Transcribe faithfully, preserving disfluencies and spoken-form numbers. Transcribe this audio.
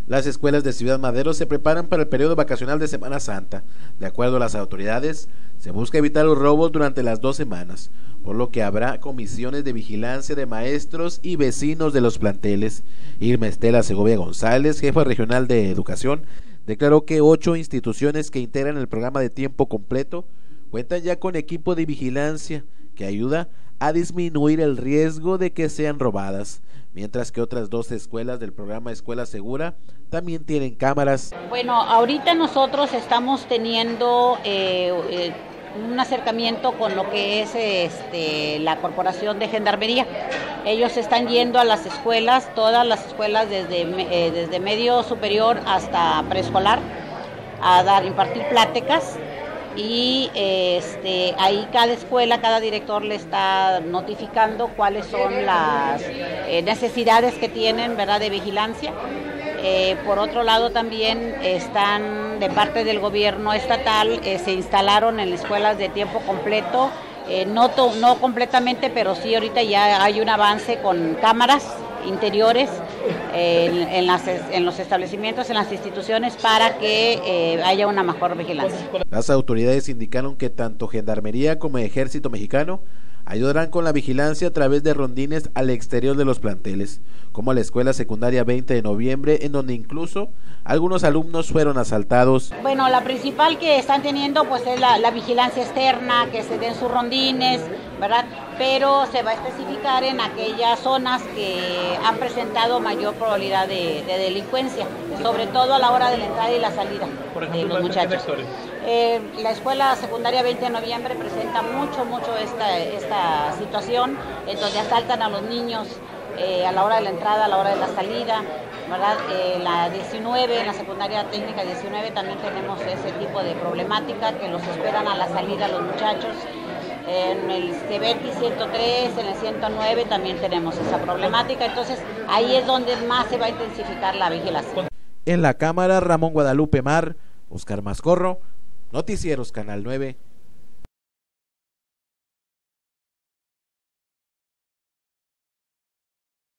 Las escuelas de Ciudad Madero se preparan para el periodo vacacional de Semana Santa. De acuerdo a las autoridades, se busca evitar los robos durante las dos semanas, por lo que habrá comisiones de vigilancia de maestros y vecinos de los planteles. Irma Estela Segovia González, jefa regional de Educación, declaró que ocho instituciones que integran el programa de tiempo completo cuentan ya con equipo de vigilancia que ayuda a disminuir el riesgo de que sean robadas, mientras que otras dos escuelas del programa Escuela Segura también tienen cámaras. Bueno, ahorita nosotros estamos teniendo eh, eh, un acercamiento con lo que es este, la Corporación de Gendarmería. Ellos están yendo a las escuelas, todas las escuelas desde, eh, desde medio superior hasta preescolar, a dar, impartir pláticas. Y este, ahí cada escuela, cada director le está notificando cuáles son las eh, necesidades que tienen, ¿verdad?, de vigilancia. Eh, por otro lado también están de parte del gobierno estatal, eh, se instalaron en escuelas de tiempo completo, eh, no, to, no completamente, pero sí ahorita ya hay un avance con cámaras interiores eh, en, en, las, en los establecimientos, en las instituciones, para que eh, haya una mejor vigilancia. Las autoridades indicaron que tanto Gendarmería como Ejército Mexicano ayudarán con la vigilancia a través de rondines al exterior de los planteles, como la escuela secundaria veinte de noviembre, en donde incluso algunos alumnos fueron asaltados. Bueno, la principal que están teniendo pues es la, la vigilancia externa, que se den sus rondines, ¿verdad? Pero se va a especificar en aquellas zonas que han presentado mayor probabilidad de, de delincuencia, sobre todo a la hora de la entrada y la salida. Por ejemplo, de los muchachos. Eh, la escuela secundaria veinte de noviembre presenta mucho, mucho esta, esta situación, en donde asaltan a los niños eh, a la hora de la entrada, a la hora de la salida, ¿verdad? Eh, la diecinueve, en la secundaria técnica diecinueve también tenemos ese tipo de problemática, que los esperan a la salida los muchachos. En el CEBETI ciento tres, en el ciento nueve también tenemos esa problemática, entonces ahí es donde más se va a intensificar la vigilancia. En la cámara, Ramón Guadalupe Mar, Oscar Mascorro, Noticieros Canal nueve.